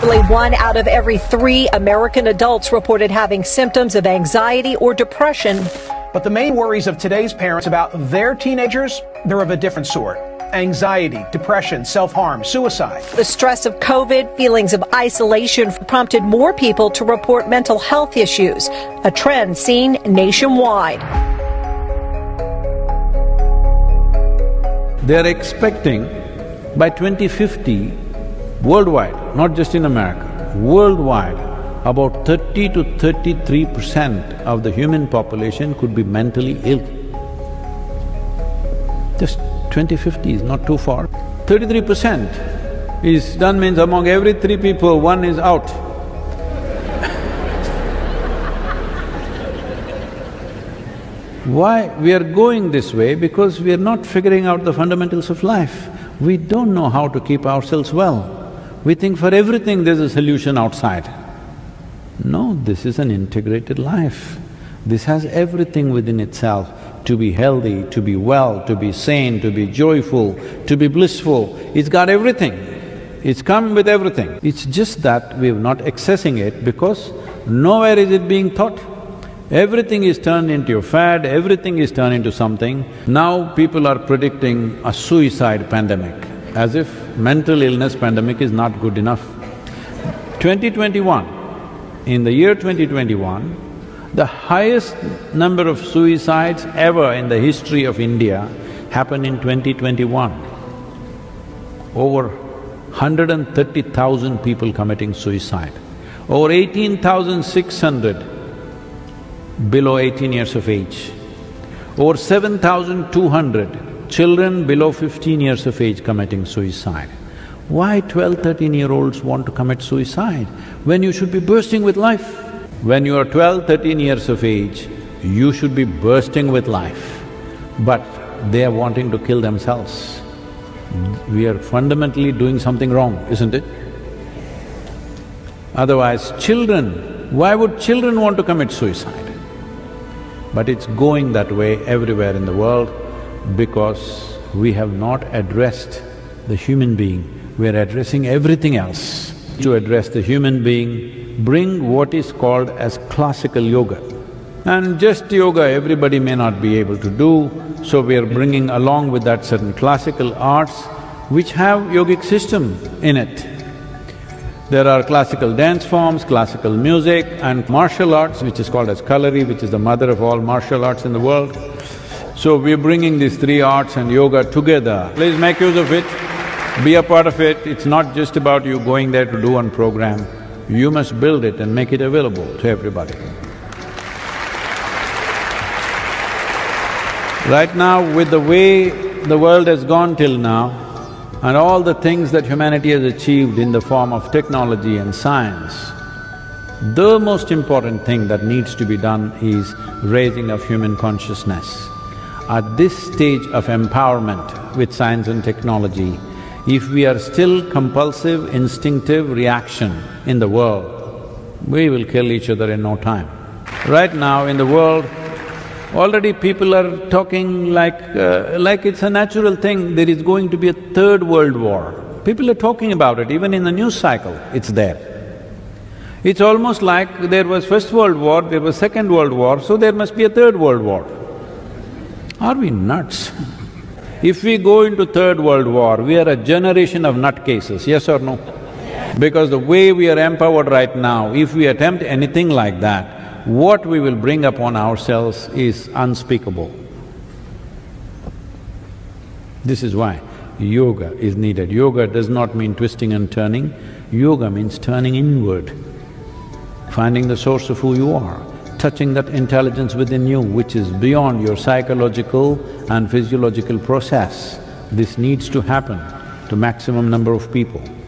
Nearly 1 out of every 3 American adults reported having symptoms of anxiety or depression. But the main worries of today's parents about their teenagers, they're of a different sort. Anxiety, depression, self-harm, suicide. The stress of COVID, feelings of isolation prompted more people to report mental health issues, a trend seen nationwide. They're expecting by 2050, worldwide, not just in America, worldwide, about 30 to 33% of the human population could be mentally ill. Just 2050 is not too far. 33% is done means among every 3 people, 1 is out. Why we are going this way? Because we are not figuring out the fundamentals of life. We don't know how to keep ourselves well. We think for everything there's a solution outside. No, this is an integrated life. This has everything within itself to be healthy, to be well, to be sane, to be joyful, to be blissful. It's got everything. It's come with everything. It's just that we're not accessing it because nowhere is it being taught. Everything is turned into a fad, everything is turned into something. Now people are predicting a suicide pandemic, as if mental illness pandemic is not good enough. 2021, in the year 2021, the highest number of suicides ever in the history of India happened in 2021. Over 130,000 people committing suicide. Over 18,600 below 18 years of age. Over 7,200 children below 15 years of age committing suicide. Why 12, 13-year-olds want to commit suicide when you should be bursting with life? When you are 12, 13 years of age, you should be bursting with life, but they are wanting to kill themselves. We are fundamentally doing something wrong, isn't it? Otherwise, children, why would children want to commit suicide? But it's going that way everywhere in the world because we have not addressed the human being, we're addressing everything else. To address the human being, bring what is called as classical yoga. And just yoga everybody may not be able to do, so we are bringing along with that certain classical arts which have yogic system in it. There are classical dance forms, classical music and martial arts which is called as Kalari, which is the mother of all martial arts in the world. So we're bringing these 3 arts and yoga together. Please make use of it, be a part of it. It's not just about you going there to do one program. You must build it and make it available to everybody. Right now, with the way the world has gone till now, and all the things that humanity has achieved in the form of technology and science, the most important thing that needs to be done is raising of human consciousness. At this stage of empowerment with science and technology, if we are still compulsive, instinctive reaction in the world, we will kill each other in no time. Right now in the world, already people are talking like it's a natural thing, there is going to be a 3rd world war. People are talking about it, even in the news cycle, it's there. It's almost like there was First World War, there was Second World War, so there must be a 3rd World War. Are we nuts? If we go into 3rd World War, we are a generation of nutcases, yes or no? Because the way we are empowered right now, if we attempt anything like that, what we will bring upon ourselves is unspeakable. This is why yoga is needed. Yoga does not mean twisting and turning, yoga means turning inward, finding the source of who you are, touching that intelligence within you which is beyond your psychological and physiological process. This needs to happen to maximum number of people.